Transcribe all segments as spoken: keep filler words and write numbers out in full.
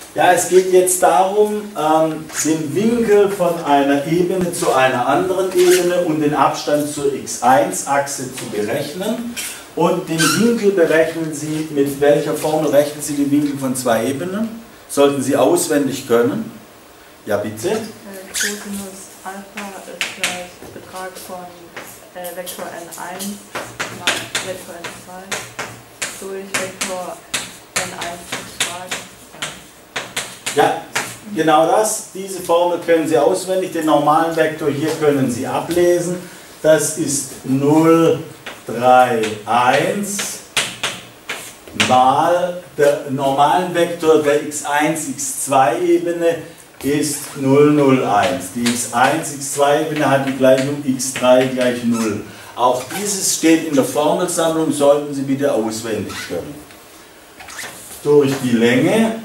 Ja, es geht jetzt darum, ähm, den Winkel von einer Ebene zu einer anderen Ebene und den Abstand zur x eins Achse zu berechnen. Und den Winkel berechnen Sie, mit welcher Formel rechnen Sie den Winkel von zwei Ebenen? Sollten Sie auswendig können. Ja, bitte. Äh, Cosinus Alpha ist gleich Betrag von äh, Vektor n eins mal Vektor n zwei durch Vektor n eins Betrag. Ja, genau das. Diese Formel können Sie auswendig. Den normalen Vektor hier können Sie ablesen. Das ist null, drei, eins mal der normalen Vektor der x eins, x zwei Ebene ist null, null, eins. Die x eins, x zwei Ebene hat die Gleichung x drei gleich null. Auch dieses steht in der Formelsammlung, sollten Sie bitte auswendig können. Durch die Länge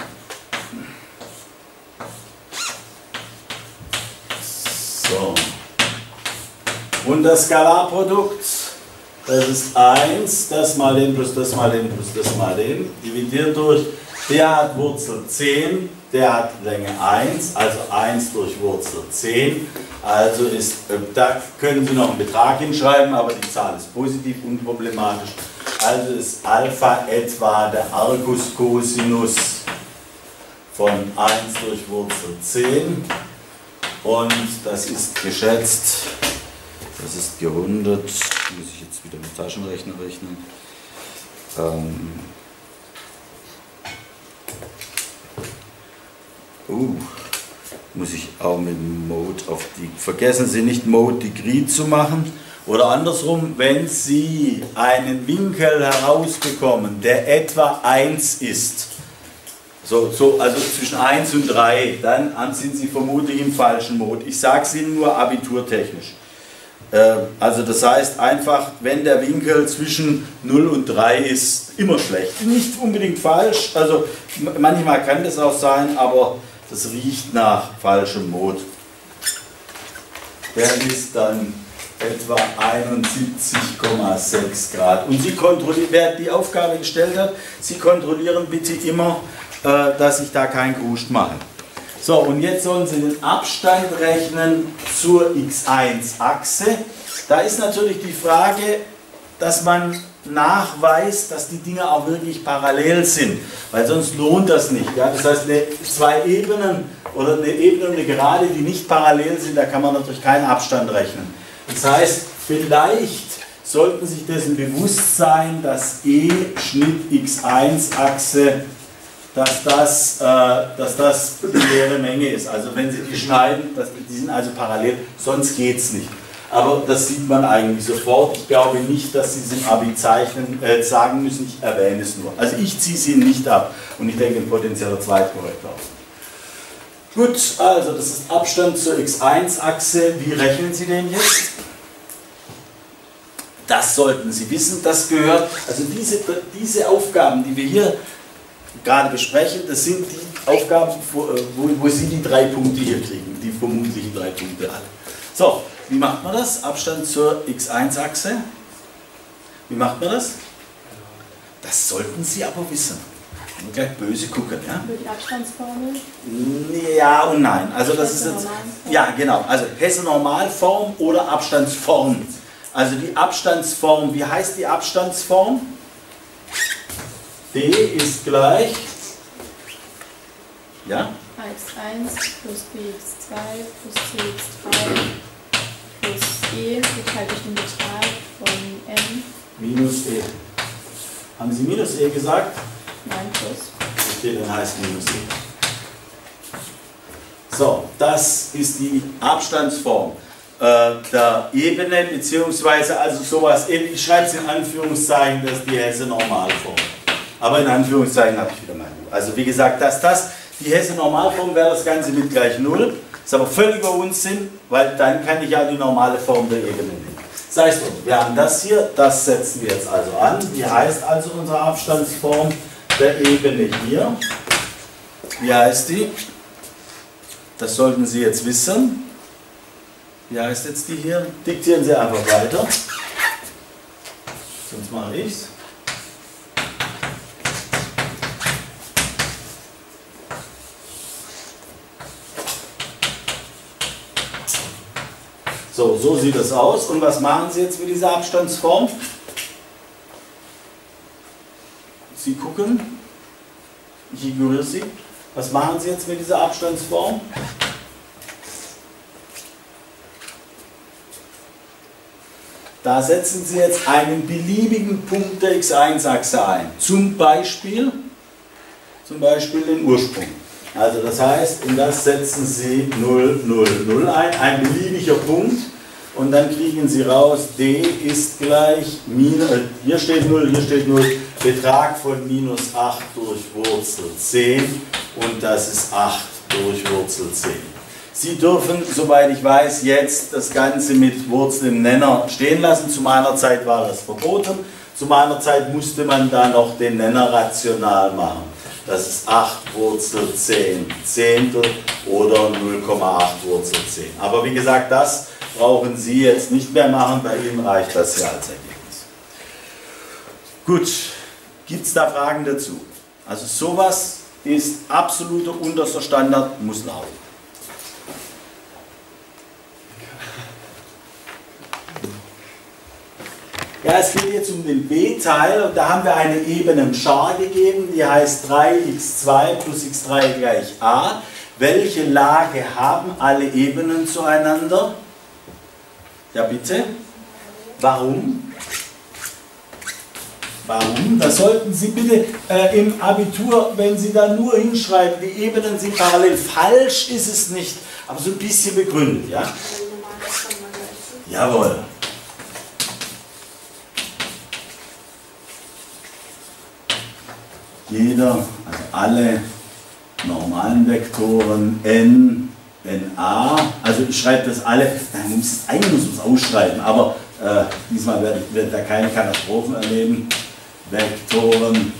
so. Und das Skalarprodukt, das ist eins, das mal den plus das mal den plus das mal den, dividiert durch, der hat Wurzel zehn, der hat Länge eins, also eins durch Wurzel zehn, also ist, da können Sie noch einen Betrag hinschreiben, aber die Zahl ist positiv, unproblematisch, also ist Alpha etwa der Argus-Cosinus von eins durch Wurzel zehn und das ist geschätzt, das ist gerundet, muss ich jetzt wieder mit Taschenrechner rechnen. Ähm uh, muss ich auch mit Mode auf die... Vergessen Sie nicht, Mode Degree zu machen. Oder andersrum, wenn Sie einen Winkel herausbekommen, der etwa eins ist, so, so, also zwischen eins und drei, dann sind Sie vermutlich im falschen Mode. Ich sage es Ihnen nur abiturtechnisch. Also das heißt einfach, wenn der Winkel zwischen null und drei ist, immer schlecht. Nicht unbedingt falsch, also manchmal kann das auch sein, aber das riecht nach falschem Mode. Der ist dann etwa einundsiebzig Komma sechs Grad. Und Sie kontrollieren, wer die Aufgabe gestellt hat, Sie kontrollieren bitte immer, dass ich da kein Kruscht mache. So, und jetzt sollen Sie den Abstand rechnen zur x eins Achse. Da ist natürlich die Frage, dass man nachweist, dass die Dinge auch wirklich parallel sind, weil sonst lohnt das nicht. Ja? Das heißt, eine, zwei Ebenen oder eine Ebene und eine Gerade, die nicht parallel sind, da kann man natürlich keinen Abstand rechnen. Das heißt, vielleicht sollten Sie sich dessen bewusst sein, dass E Schnitt x eins Achse dass das, äh, dass das die leere Menge ist. Also wenn Sie die schneiden, das, die sind also parallel, sonst geht es nicht. Aber das sieht man eigentlich sofort. Ich glaube nicht, dass Sie es im Abi zeichnen, äh, sagen müssen, ich erwähne es nur. Also ich ziehe sie nicht ab und ich denke, ein potenzieller Zweitkorrektor. Gut, also das ist Abstand zur x eins Achse. Wie rechnen Sie den jetzt? Das sollten Sie wissen, das gehört, also diese, diese Aufgaben, die wir hier gerade besprechen, das sind die Aufgaben, wo, wo Sie die drei Punkte hier kriegen, die vermutlichen drei Punkte alle. So, wie macht man das? Abstand zur x eins Achse. Wie macht man das? Das sollten Sie aber wissen. Und gleich böse gucken, ja? Über die Abstandsformel? Ja und nein. Also das ist jetzt, ja genau, also Hesse-Normalform oder Abstandsform. Also die Abstandsform, wie heißt die Abstandsform? D ist gleich, ja? a x eins plus b x zwei plus c x drei plus e geteilt durch den Betrag von n. Minus e. Haben Sie minus e gesagt? Nein, plus. Okay, dann heißt minus e. So, das ist die Abstandsform äh, der Ebene, beziehungsweise also sowas, ich schreibe es in Anführungszeichen, das ist die Hesse-Normalform. Aber in Anführungszeichen habe ich wieder meine Ruhe. Also wie gesagt, dass das die Hesse-Normalform wäre das Ganze mit gleich null. Ist aber völliger Unsinn, weil dann kann ich ja die normale Form der Ebene nehmen. Das heißt, wir haben das hier, das setzen wir jetzt also an. Wie heißt also unsere Abstandsform der Ebene hier? Wie heißt die? Das sollten Sie jetzt wissen. Wie heißt jetzt die hier? Diktieren Sie einfach weiter. Sonst mache ich es. So, so sieht das aus. Und was machen Sie jetzt mit dieser Abstandsform? Sie gucken, ich ignoriere Sie. Was machen Sie jetzt mit dieser Abstandsform? Da setzen Sie jetzt einen beliebigen Punkt der x eins Achse ein. Zum Beispiel, zum Beispiel den Ursprung. Also das heißt, in das setzen Sie null, null, null ein, ein beliebiger Punkt. Und dann kriegen Sie raus, d ist gleich, minus, äh, hier steht null, hier steht null, Betrag von minus acht durch Wurzel zehn und das ist acht durch Wurzel zehn. Sie dürfen, soweit ich weiß, jetzt das Ganze mit Wurzel im Nenner stehen lassen. Zu meiner Zeit war das verboten. Zu meiner Zeit musste man da noch den Nenner rational machen. Das ist acht Wurzel zehn Zehntel oder null Komma acht Wurzel zehn. Aber wie gesagt, das brauchen Sie jetzt nicht mehr machen. Bei Ihnen reicht das ja als Ergebnis. Gut, gibt es da Fragen dazu? Also sowas ist absoluter unterster Standard, muss laufen. Ja, es geht jetzt um den B-Teil und da haben wir eine Ebene Schar gegeben, die heißt drei x zwei plus x drei gleich a. Welche Lage haben alle Ebenen zueinander? Ja, bitte? Warum? Warum? Das sollten Sie bitte äh, im Abitur, wenn Sie da nur hinschreiben, die Ebenen sind parallel. Falsch ist es nicht, aber so ein bisschen begründet, ja? Jawohl. Jeder, also alle normalen Vektoren n, na, also ich schreibe das alle, man muss es eigentlich muss es ausschreiben, aber äh, diesmal werde ich werd da keine Katastrophen erleben. Vektoren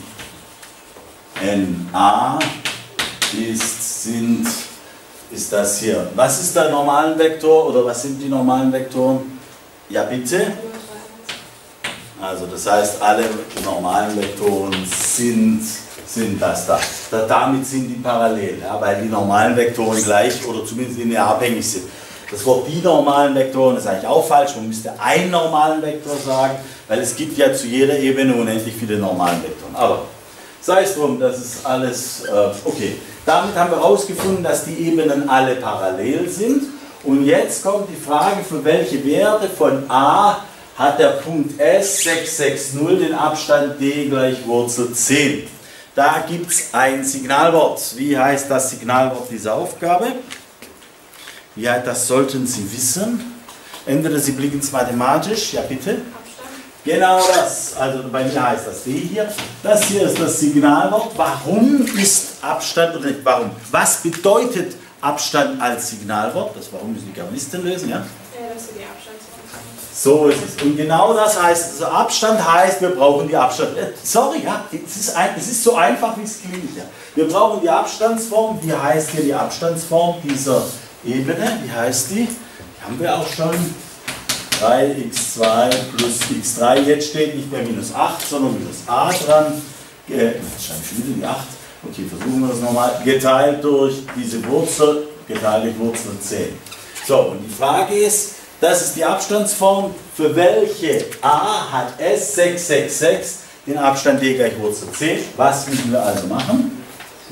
na ist, sind, ist das hier. Was ist der normalen Vektor oder was sind die normalen Vektoren? Ja bitte? Also das heißt, alle normalen Vektoren sind, sind das da. da. Damit sind die parallel, ja, weil die normalen Vektoren gleich oder zumindest linear abhängig sind. Das Wort die normalen Vektoren ist eigentlich auch falsch. Man müsste einen normalen Vektor sagen, weil es gibt ja zu jeder Ebene unendlich viele normalen Vektoren. Aber sei es drum, das ist alles äh, okay. Damit haben wir herausgefunden, dass die Ebenen alle parallel sind. Und jetzt kommt die Frage, für welche Werte von a hat der Punkt S sechs sechs null den Abstand d gleich Wurzel zehn. Da gibt es ein Signalwort. Wie heißt das Signalwort dieser Aufgabe? Ja, das sollten Sie wissen. Entweder Sie blicken es mathematisch, ja bitte. Abstand. Genau das. Also bei mir heißt das d hier. Das hier ist das Signalwort. Warum ist Abstand oder nicht warum? Was bedeutet Abstand als Signalwort? Das Warum müssen die Germanistin lösen, ja? Ja, dass Sie die Abstandsform haben. So ist es. Und genau das heißt, also Abstand heißt, wir brauchen die Abstand. Äh, sorry, ja, es ist, ein, es ist so einfach, wie es klingt. Ja. Wir brauchen die Abstandsform. Wie heißt hier die Abstandsform dieser Ebene? Wie heißt die? Die haben wir auch schon. drei x zwei plus x drei. Jetzt steht nicht mehr minus acht, sondern minus a dran. Äh, jetzt schreibe ich wieder die acht. Okay, versuchen wir das nochmal. Geteilt durch diese Wurzel, geteilt durch Wurzel zehn. So, und die Frage ist, das ist die Abstandsform, für welche a hat S sechs sechs sechs den Abstand d gleich Wurzel zehn. Was müssen wir also machen?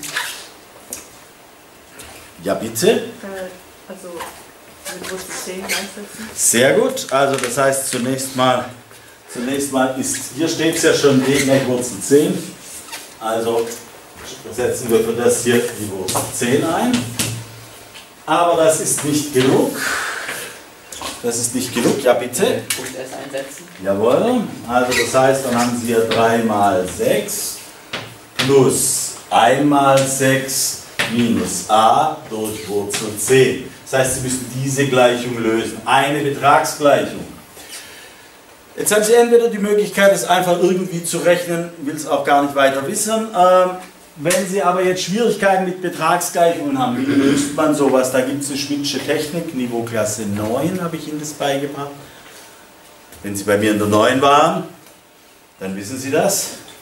Ja, bitte. Äh, also mit Wurzel zehn gleichsetzen. Sehr gut. Also das heißt zunächst mal, zunächst mal ist, hier steht es ja schon d gleich Wurzel zehn. Also setzen wir für das hier die Wurzel zehn ein. Aber das ist nicht genug. Das ist nicht genug, ja bitte. Punkt S einsetzen. Jawohl, also das heißt, dann haben Sie hier drei mal sechs plus eins mal sechs minus a durch Wurzel zehn. Das heißt, Sie müssen diese Gleichung lösen. Eine Betragsgleichung. Jetzt haben Sie entweder die Möglichkeit, es einfach irgendwie zu rechnen, will es auch gar nicht weiter wissen. Ähm, Wenn Sie aber jetzt Schwierigkeiten mit Betragsgleichungen haben, wie löst man sowas? Da gibt es eine Schmidtsche Technik, Niveauklasse neun habe ich Ihnen das beigebracht. Wenn Sie bei mir in der neun waren, dann wissen Sie das.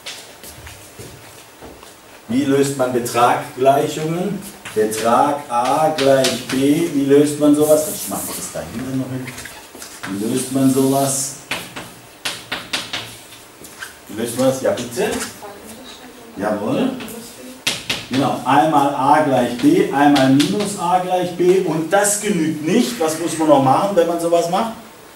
Wie löst man Betraggleichungen? Betrag a gleich b, wie löst man sowas? Ich mache das da hinten noch hin. Wie löst man sowas? Wie löst man das? Ja, bitte. Jawohl. Genau, einmal a gleich b, einmal minus a gleich b und das genügt nicht. Was muss man noch machen, wenn man sowas macht?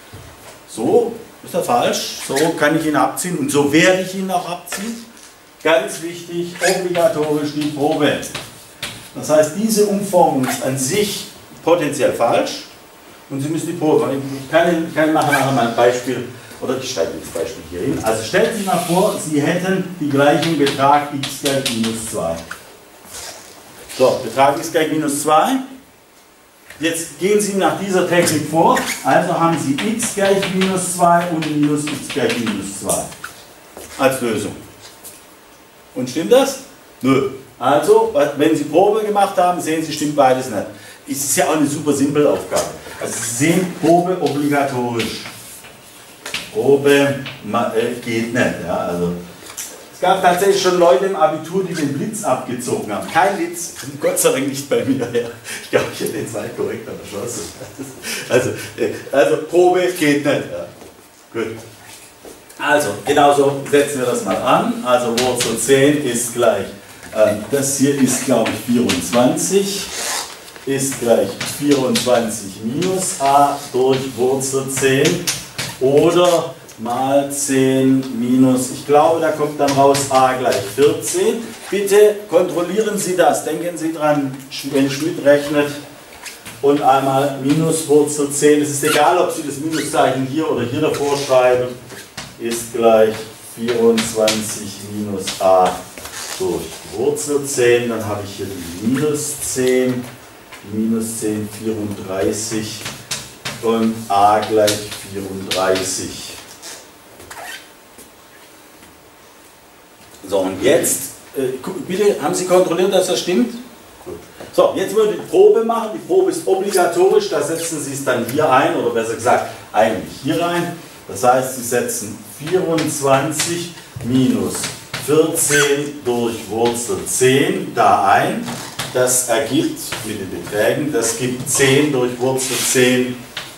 So, ist das falsch? So kann ich ihn abziehen und so werde ich ihn auch abziehen. Ganz wichtig, obligatorisch die Probe. Das heißt, diese Umformung ist an sich potenziell falsch und Sie müssen die Probe machen. Ich kann, ich kann machen nachher mal ein Beispiel, oder ich schreibe das Beispiel hier hin. Also stellen Sie sich mal vor, Sie hätten die gleichen Betrag x gleich minus zwei. So, Betrag x gleich minus zwei. Jetzt gehen Sie nach dieser Technik vor. Also haben Sie x gleich minus zwei und minus x gleich minus zwei als Lösung. Und stimmt das? Nö. Also, wenn Sie Probe gemacht haben, sehen Sie, stimmt beides nicht. Es ist ja auch eine super simple Aufgabe. Also Sie sehen, Probe obligatorisch. Probe äh, geht nicht. Ja, also, es gab tatsächlich schon Leute im Abitur, die den Blitz abgezogen haben. Kein Blitz, Gott sei Dank nicht bei mir. Ja. Ich glaube, ich hätte den zwei korrekt verschlossen. Also, also Probe geht nicht. Ja. Gut. Also, genauso setzen wir das mal an. Also Wurzel zehn ist gleich, äh, das hier ist glaube ich vierundzwanzig, ist gleich vierundzwanzig minus a durch Wurzel zehn oder mal zehn minus, ich glaube, da kommt dann raus a gleich vierzehn. Bitte kontrollieren Sie das, denken Sie dran, wenn Schmidt rechnet und einmal minus Wurzel zehn, es ist egal, ob Sie das Minuszeichen hier oder hier davor schreiben, ist gleich vierundzwanzig minus a durch Wurzel zehn, dann habe ich hier die minus zehn, minus zehn, vierunddreißig und a gleich vierunddreißig. So, und jetzt, äh, bitte, haben Sie kontrolliert, dass das stimmt? Gut. So, jetzt würde ich die Probe machen. Die Probe ist obligatorisch, da setzen Sie es dann hier ein, oder besser gesagt, eigentlich hier rein. Das heißt, Sie setzen vierundzwanzig minus vierzehn durch Wurzel zehn da ein. Das ergibt, mit den Beträgen, das gibt zehn durch Wurzel zehn.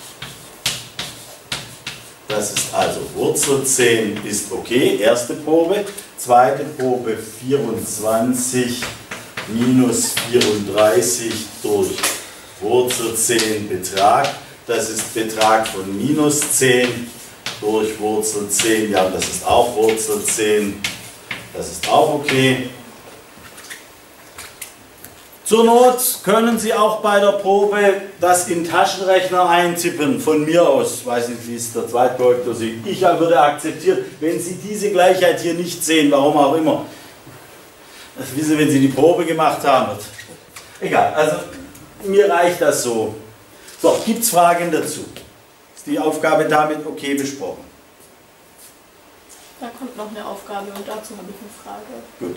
Das ist also Wurzel zehn ist okay, erste Probe. Zweite Probe vierundzwanzig minus vierunddreißig durch Wurzel zehn Betrag. Das ist Betrag von minus zehn durch Wurzel zehn. Ja, das ist auch Wurzel zehn. Das ist auch okay. Zur Not können Sie auch bei der Probe das in Taschenrechner eintippen, von mir aus, weiß nicht, wie es der Zweitkorrektor sieht. Ich würde akzeptieren, wenn Sie diese Gleichheit hier nicht sehen, warum auch immer. Das wissen Sie, wenn Sie die Probe gemacht haben. Egal, also mir reicht das so. So, gibt es Fragen dazu? Ist die Aufgabe damit okay besprochen? Da kommt noch eine Aufgabe und dazu habe ich eine Frage. Gut.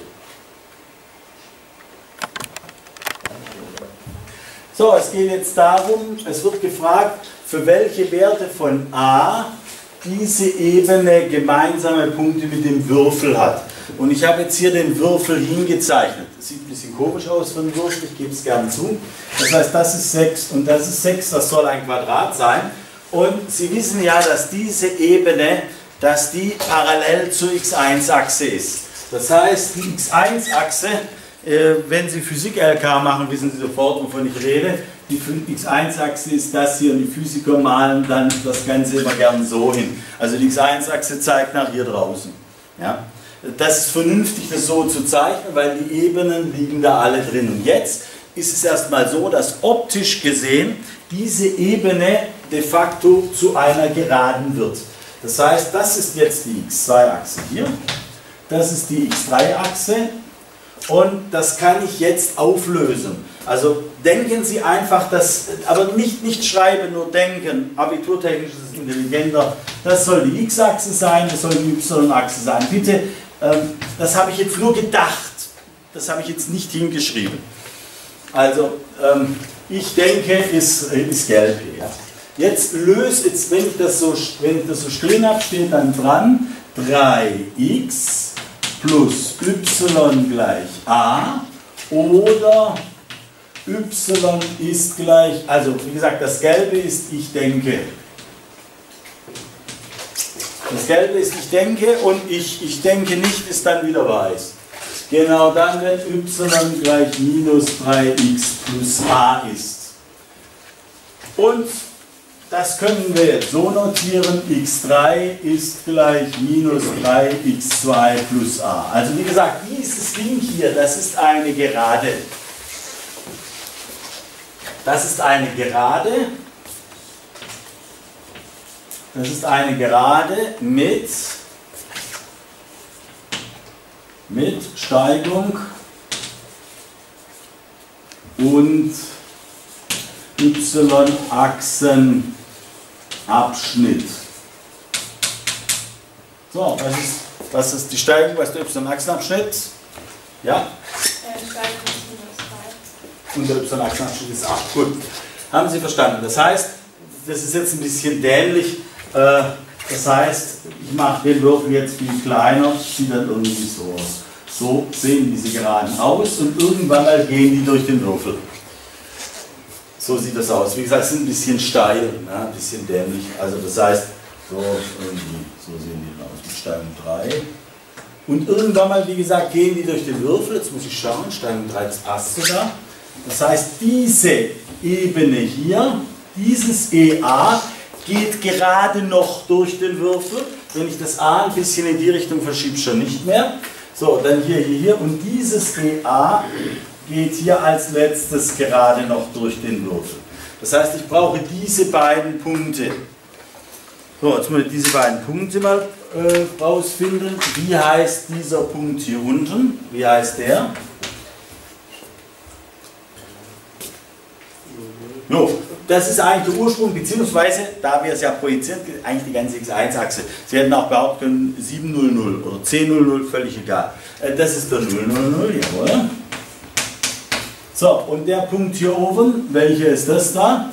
So, es geht jetzt darum, es wird gefragt, für welche Werte von a diese Ebene gemeinsame Punkte mit dem Würfel hat. Und ich habe jetzt hier den Würfel hingezeichnet. Das sieht ein bisschen komisch aus für einen Würfel, ich gebe es gerne zu. Das heißt, das ist sechs und das ist sechs, das soll ein Quadrat sein. Und Sie wissen ja, dass diese Ebene, dass die parallel zur x eins Achse ist. Das heißt, die x eins Achse, wenn Sie Physik-L K machen, wissen Sie sofort, wovon ich rede. Die x eins Achse ist das hier und die Physiker malen dann das Ganze immer gern so hin. Also die x eins Achse zeigt nach hier draußen. Ja? Das ist vernünftig, das so zu zeichnen, weil die Ebenen liegen da alle drin. Und jetzt ist es erstmal so, dass optisch gesehen diese Ebene de facto zu einer Geraden wird. Das heißt, das ist jetzt die x zwei Achse hier, das ist die x drei Achse. Und das kann ich jetzt auflösen. Also denken Sie einfach, das, aber nicht, nicht schreiben, nur denken. Abiturtechnisch ist es intelligenter. Das soll die x-Achse sein, das soll die y-Achse sein. Bitte, ähm, das habe ich jetzt nur gedacht. Das habe ich jetzt nicht hingeschrieben. Also, ähm, ich denke, ist, ist gelb hier. Ja. Jetzt löse, jetzt, wenn, ich das so, wenn ich das so stehen habe, steht dann dran drei x plus y gleich a oder y ist gleich, also wie gesagt, das Gelbe ist, ich denke. Das Gelbe ist ich denke und ich, ich denke nicht ist dann wieder weiß. Genau dann, wenn y gleich minus drei x plus a ist. Und das können wir jetzt so notieren, x drei ist gleich minus drei x zwei plus a. Also wie gesagt, dieses Ding hier, das ist eine Gerade. Das ist eine Gerade. Das ist eine Gerade mit, mit Steigung und y-Achsenabschnitt. So, was ist, was ist die Steigung, was ist der y-Achsenabschnitt? Ja? Und der y-Achsenabschnitt ist acht. Gut, haben Sie verstanden. Das heißt, das ist jetzt ein bisschen dämlich. Das heißt, ich mache den Würfel jetzt viel kleiner, sieht dann irgendwie so aus. So sehen diese Geraden aus und irgendwann mal gehen die durch den Würfel. So sieht das aus. Wie gesagt, es ist ein bisschen steil, ja, ein bisschen dämlich. Also das heißt, so, irgendwie, so sehen die aus mit Steigung drei. Und irgendwann mal, wie gesagt, gehen die durch den Würfel. Jetzt muss ich schauen, Steigung drei, das passt sogar. Das heißt, diese Ebene hier, dieses E A, geht gerade noch durch den Würfel. Wenn ich das A ein bisschen in die Richtung verschiebe, schon nicht mehr. So, dann hier, hier, hier. Und dieses E A geht hier als letztes gerade noch durch den Würfel. Das heißt, ich brauche diese beiden Punkte. So, jetzt muss ich diese beiden Punkte mal äh, rausfinden. Wie heißt dieser Punkt hier unten? Wie heißt der? Jo, das ist eigentlich der Ursprung, beziehungsweise, da wir es ja projizieren, eigentlich die ganze x eins Achse. Sie hätten auch behaupten können sieben null null oder zehn null null, völlig egal. Äh, das ist der null null null, jawohl. So, und der Punkt hier oben, welcher ist das da?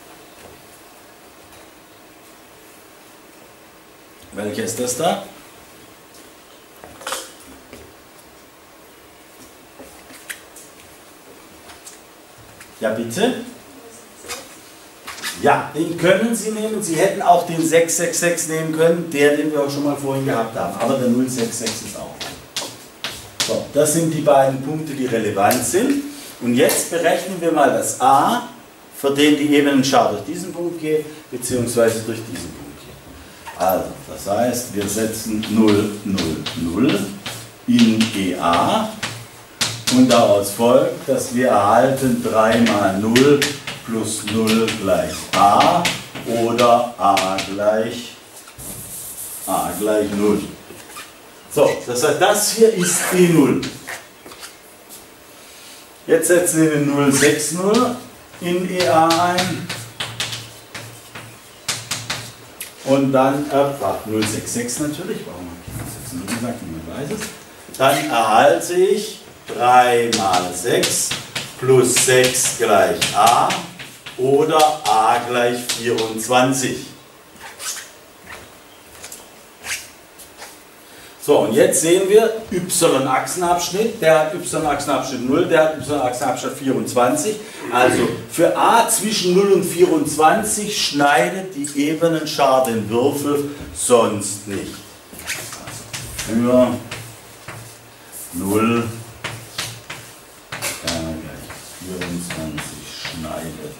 Welcher ist das da? Ja, bitte? Ja, den können Sie nehmen. Sie hätten auch den sechs sechs sechs nehmen können, der, den wir auch schon mal vorhin gehabt haben. Aber der null sechs sechs ist auch. So, das sind die beiden Punkte, die relevant sind. Und jetzt berechnen wir mal das A, für den die Ebenenschar durch diesen Punkt geht, beziehungsweise durch diesen Punkt geht. Also, das heißt, wir setzen null null null in E A und daraus folgt, dass wir erhalten drei mal null plus null gleich A oder A gleich, A gleich null. So, das heißt, das hier ist E null. Jetzt setzen wir den null sechs null in E A ein und dann, äh, null sechs sechs natürlich, warum habe ich null sechs null gesagt, man weiß es. Dann erhalte ich drei mal sechs plus sechs gleich A oder A gleich vierundzwanzig. So, und jetzt sehen wir y-Achsenabschnitt, der hat y-Achsenabschnitt null, der hat y-Achsenabschnitt vierundzwanzig. Also für A zwischen null und vierundzwanzig schneidet die Ebenenschar den Würfel sonst nicht. Also für null äh, gleich vierundzwanzig schneidet.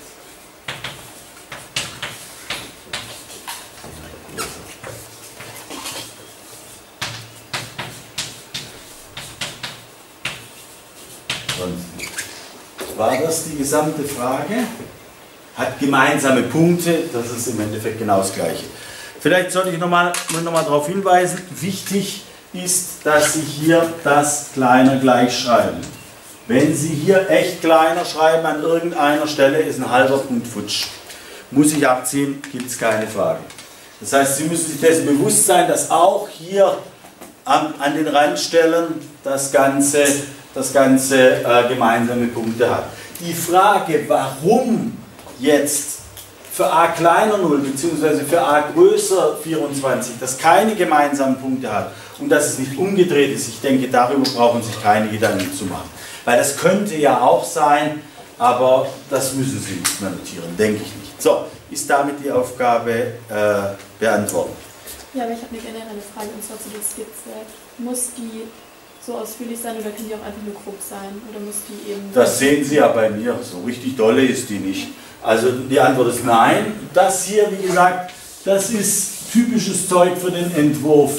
War das die gesamte Frage? Hat gemeinsame Punkte, das ist im Endeffekt genau das Gleiche. Vielleicht sollte ich nochmal noch mal darauf hinweisen, wichtig ist, dass Sie hier das kleiner gleich schreiben. Wenn Sie hier echt kleiner schreiben an irgendeiner Stelle, ist ein halber Punkt futsch. Muss ich abziehen, gibt es keine Frage. Das heißt, Sie müssen sich dessen bewusst sein, dass auch hier an, an den Randstellen das Ganze das Ganze äh, gemeinsame Punkte hat. Die Frage, warum jetzt für a kleiner null bzw. für a größer vierundzwanzig das keine gemeinsamen Punkte hat und dass es nicht umgedreht ist, ich denke, darüber brauchen sich keine Gedanken zu machen. Weil das könnte ja auch sein, aber das müssen Sie nicht mehr notieren, denke ich nicht. So, ist damit die Aufgabe äh, beantwortet. Ja, aber ich habe eine generelle Frage, und zwar zu der Skizze. Muss die so ausführlich sein oder kann die auch einfach nur grob sein? Oder muss die eben... Das sehen Sie ja bei mir, so richtig dolle ist die nicht. Also die Antwort ist nein. Das hier, wie gesagt, das ist typisches Zeug für den Entwurf.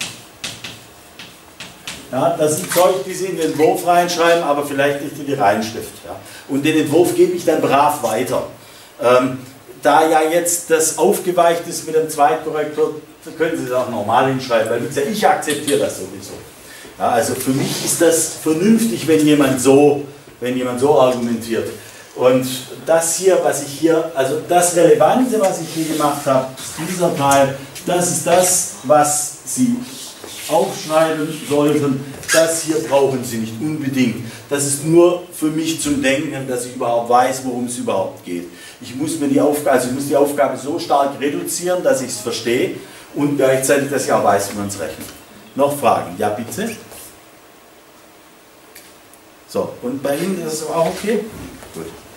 Ja, das sind Zeug, die Sie in den Entwurf reinschreiben, aber vielleicht nicht in die Reinschrift. Ja. Und den Entwurf gebe ich dann brav weiter. Ähm, da ja jetzt das aufgeweicht ist mit dem Zweitkorrektor, können Sie es auch normal hinschreiben, weil ich akzeptiere das sowieso. Ja, also für mich ist das vernünftig, wenn jemand so, wenn jemand so argumentiert. Und das hier, was ich hier, also das Relevante, was ich hier gemacht habe, ist dieser Teil, das ist das, was Sie aufschreiben sollten. Das hier brauchen Sie nicht unbedingt. Das ist nur für mich zum Denken, dass ich überhaupt weiß, worum es überhaupt geht. Ich muss mir die Aufgabe, also ich muss die Aufgabe so stark reduzieren, dass ich es verstehe und gleichzeitig, dass ich auch weiß, wie man es rechnet. Noch Fragen? Ja, bitte? So, und bei Ihnen ist es auch okay? Gut.